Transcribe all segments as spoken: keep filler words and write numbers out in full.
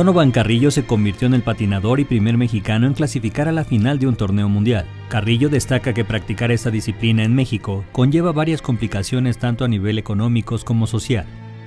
Donovan Carrillo se convirtió en el patinador y primer mexicano en clasificar a la final de un torneo mundial. Carrillo destaca que practicar esta disciplina en México conlleva varias complicaciones tanto a nivel económicos como social.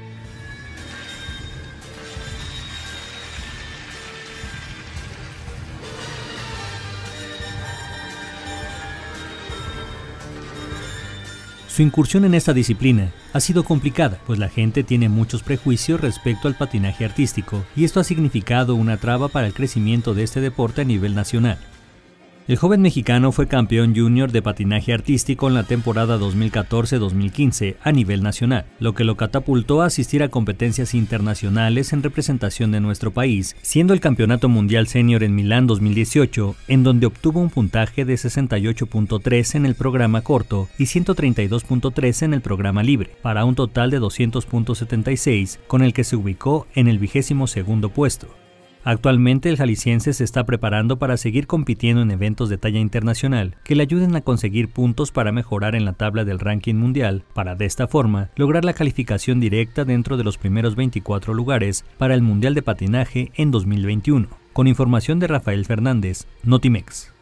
Su incursión en esta disciplina ha sido complicada, pues la gente tiene muchos prejuicios respecto al patinaje artístico, y esto ha significado una traba para el crecimiento de este deporte a nivel nacional. El joven mexicano fue campeón junior de patinaje artístico en la temporada dos mil catorce dos mil quince a nivel nacional, lo que lo catapultó a asistir a competencias internacionales en representación de nuestro país, siendo el Campeonato Mundial Senior en Milán dos mil dieciocho, en donde obtuvo un puntaje de sesenta y ocho punto tres en el programa corto y ciento treinta y dos punto tres en el programa libre, para un total de doscientos punto setenta y seis, con el que se ubicó en el vigésimo segundo puesto. Actualmente el jalisciense se está preparando para seguir compitiendo en eventos de talla internacional que le ayuden a conseguir puntos para mejorar en la tabla del ranking mundial, para de esta forma lograr la calificación directa dentro de los primeros veinticuatro lugares para el Mundial de Patinaje en dos mil veintiuno. Con información de Rafael Fernández, Notimex.